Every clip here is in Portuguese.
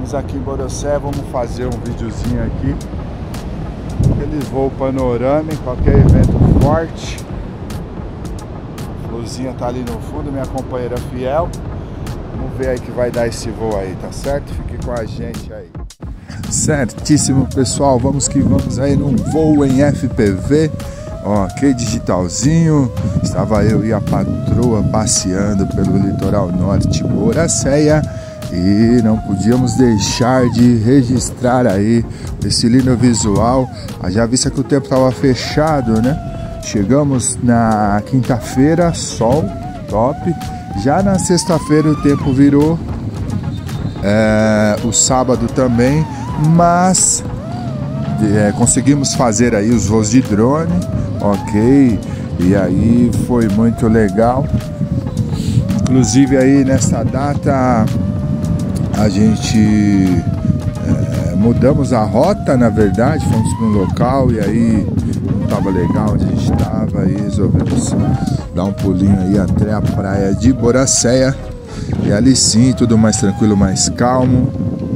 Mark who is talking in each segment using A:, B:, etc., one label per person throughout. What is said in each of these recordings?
A: Estamos aqui em Boracéia, vamos fazer um videozinho aqui. Aquele voo panorâmico, qualquer evento forte. A Luzinha tá ali no fundo, minha companheira fiel. Vamos ver aí que vai dar esse voo aí, tá certo? Fique com a gente aí. Certíssimo, pessoal, vamos que vamos aí num voo em FPV. Ok, digitalzinho. Estava eu e a patroa passeando pelo litoral norte Boracéia e não podíamos deixar de registrar aí esse lindo visual. Já vista que o tempo estava fechado, né? Chegamos na quinta-feira, sol, top. Já na sexta-feira o tempo virou, o sábado também, mas conseguimos fazer aí os voos de drone, ok, e aí foi muito legal. Inclusive aí nessa data a gente mudamos a rota, na verdade, fomos para um local e aí não estava legal onde a gente estava e resolvemos dar um pulinho aí até a praia de Boracéia. E ali sim, tudo mais tranquilo, mais calmo,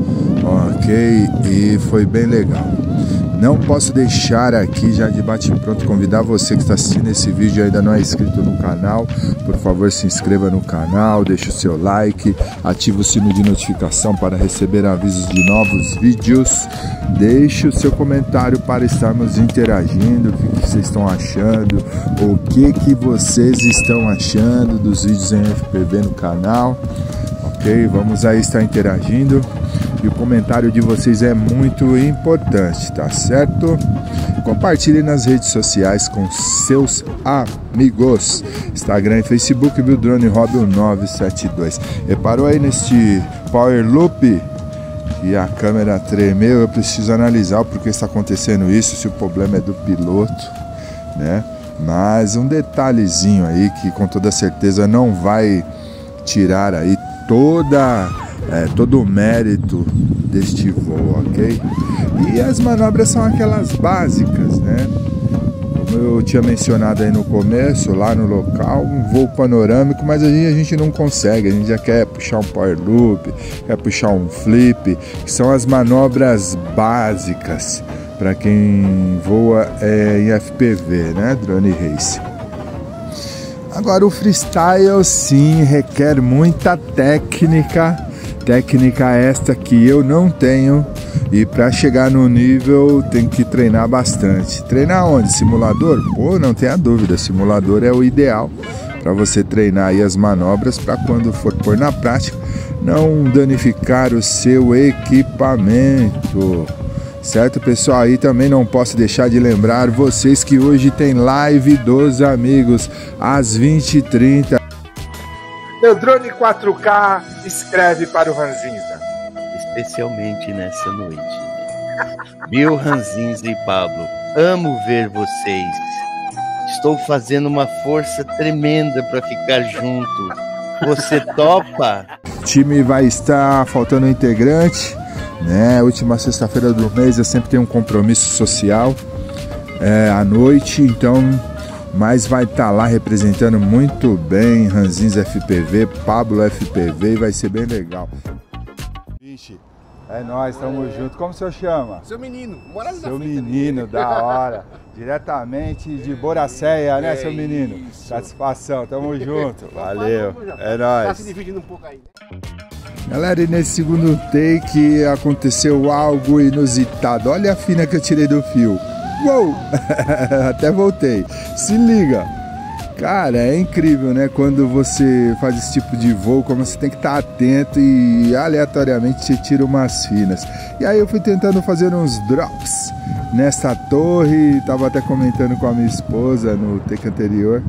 A: ok, e foi bem legal. Não posso deixar aqui já de bate-pronto convidar você que está assistindo esse vídeo e ainda não é inscrito no canal, por favor se inscreva no canal, deixe o seu like, ative o sino de notificação para receber avisos de novos vídeos, deixe o seu comentário para estarmos interagindo, o que vocês estão achando, o que vocês estão achando dos vídeos em FPV no canal, ok? Vamos aí estar interagindo. E o comentário de vocês é muito importante, tá certo? Compartilhe nas redes sociais com seus amigos. Instagram e Facebook, viu? Drone Hobby 972. Reparou aí neste Power Loop? E a câmera tremeu. Eu preciso analisar o porquê está acontecendo isso, se o problema é do piloto, né? Mas um detalhezinho aí que com toda certeza não vai tirar aí todo o mérito deste voo, ok? E as manobras são aquelas básicas, né? Como eu tinha mencionado aí no começo, lá no local, um voo panorâmico, mas a gente não consegue, a gente já quer puxar um power loop, quer puxar um flip, que são as manobras básicas para quem voa em FPV, né? Drone Race. Agora o freestyle sim requer muita técnica esta que eu não tenho, e para chegar no nível tem que treinar bastante. Treinar onde? Simulador? Pô, não tenha dúvida, simulador é o ideal para você treinar aí as manobras para quando for pôr na prática não danificar o seu equipamento. Certo, pessoal? Aí também não posso deixar de lembrar vocês que hoje tem live dos amigos às 20h30. Meu drone 4K escreve para o Ranzinza.
B: Especialmente nessa noite. Meu Ranzinza e Pablo, amo ver vocês. Estou fazendo uma força tremenda para ficar junto. Você topa?
A: O time vai estar faltando um integrante, né? Última sexta-feira do mês eu sempre tenho um compromisso social à noite, então, mas vai estar lá representando muito bem Ranzinza FPV, Pablo FPV, e vai ser bem legal. Vixe, é nóis, tamo junto. Como o senhor chama?
C: Seu menino, mora na
A: Seu menino, da hora. Diretamente de Boracéia, né, seu menino?
C: Isso.
A: Satisfação, tamo junto. Valeu, é
C: Tá
A: nóis.
C: se dividindo um pouco aí.
A: Galera, e nesse segundo take aconteceu algo inusitado. Olha a fina que eu tirei do fio. Uou! Até voltei. Se liga. Cara, é incrível, né? Quando você faz esse tipo de voo, como você tem que estar atento e aleatoriamente você tira umas finas. E aí eu fui tentando fazer uns drops nessa torre. Tava até comentando com a minha esposa no take anterior.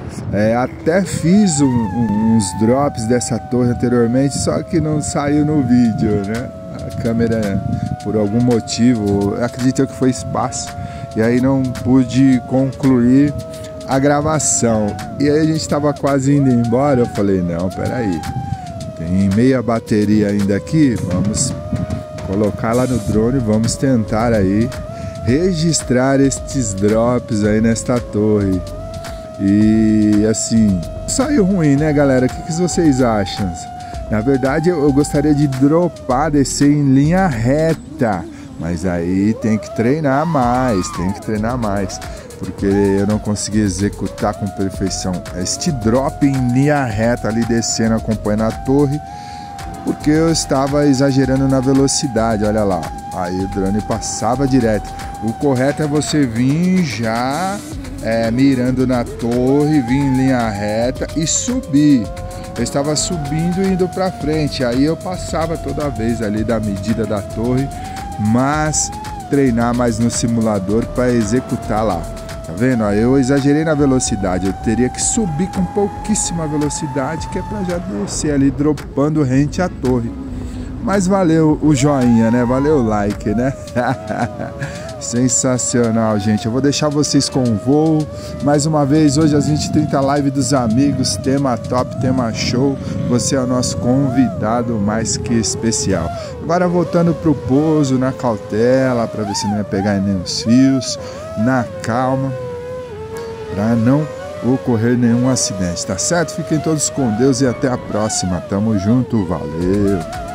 A: Até fiz uns drops dessa torre anteriormente, só que não saiu no vídeo, né? A câmera, por algum motivo, acredito que foi espaço, e aí não pude concluir a gravação. E aí a gente estava quase indo embora, eu falei, não, peraí, tem meia bateria ainda aqui, vamos colocar lá no drone, vamos tentar aí registrar estes drops aí nesta torre. E assim, saiu ruim, né, galera? O que vocês acham? Na verdade, eu gostaria de dropar, descer em linha reta, mas aí tem que treinar mais, porque eu não consegui executar com perfeição este drop em linha reta ali descendo, acompanhando a torre, porque eu estava exagerando na velocidade, olha lá, aí o drone passava direto. O correto é você vir já mirando na torre, vir em linha reta e subir. Eu estava subindo e indo para frente, aí eu passava toda vez ali da medida da torre, mas treinar mais no simulador para executar lá. Tá vendo? Eu exagerei na velocidade, eu teria que subir com pouquíssima velocidade, que é para já descer ali, dropando rente à torre. Mas valeu o joinha, né? Valeu o like, né? Sensacional, gente. Eu vou deixar vocês com o voo. Mais uma vez, hoje às 20h30, live dos amigos. Tema top, tema show. Você é o nosso convidado mais que especial. Agora voltando pro pouso, na cautela, para ver se não ia pegar nenhum fios. Na calma, para não ocorrer nenhum acidente, tá certo? Fiquem todos com Deus e até a próxima. Tamo junto, valeu!